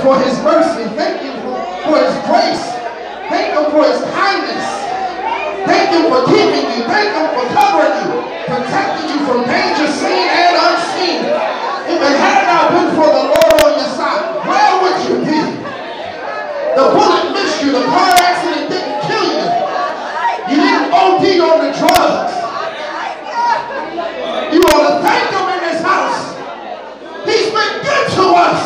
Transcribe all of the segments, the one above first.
for his mercy. Thank you for his grace. Thank him for his kindness. Thank him for keeping you. Thank him for covering you, protecting you from danger seen and unseen. If it had not been for the Lord on your side, where would you be? The bullet missed you. The car accident didn't kill you. You didn't OD on the drugs. You ought to thank him in this house. He's been good to us.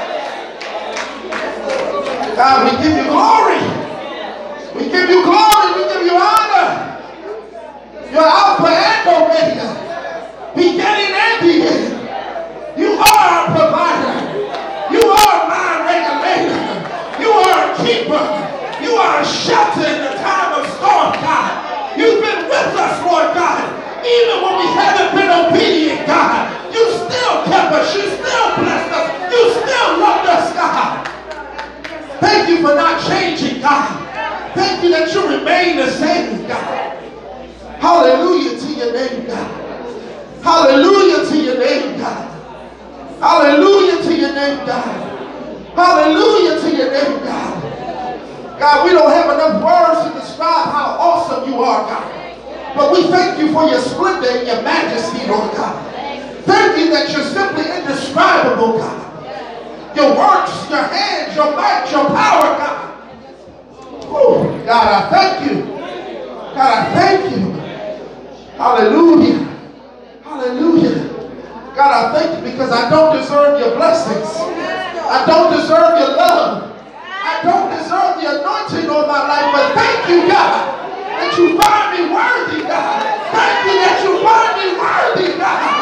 God, we give you glory. We give you glory. We give you honor. You're Alpha and Omega, beginning and the end. You are our provider. You are my regulator. You are a keeper. You are a shelter in the time of storm, God. You've been with us, Lord God. Even when we haven't been obedient, God, you still kept us. You still blessed us. You still loved us, God. Thank you for not changing, God. Thank you that you remain the same, God. Hallelujah to your name, God. Hallelujah to your name, God. Hallelujah to your name, God. Hallelujah to your name, God. God, we don't have enough words to describe how awesome you are, God. But we thank you for your splendor and your majesty, Lord God. Thank you that you're simply indescribable, God. Your works, your hands, your might, your power, God. Oh, God, I thank you. God, I thank you. Hallelujah. Hallelujah. God, I thank you because I don't deserve your blessings. I don't deserve your love. I don't deserve the anointing on my life. But thank you, God, that you find me worthy, God. Thank you that you find me worthy, God.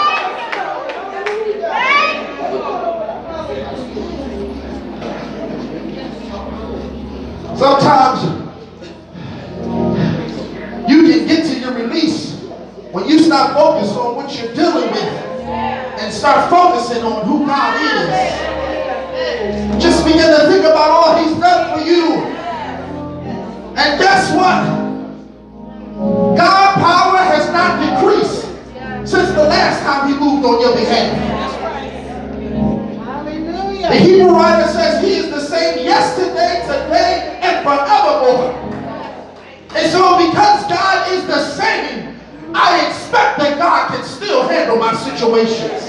Sometimes you can get to your release when you stop focusing on what you're dealing with and start focusing on who God is. Just begin to think about all he's done for you. And guess what? God's power has not decreased since the last time he moved on your behalf. The Hebrew writer says he is the same yesterday, today, and forevermore. And so because God is the same, I expect that God can still handle my situations.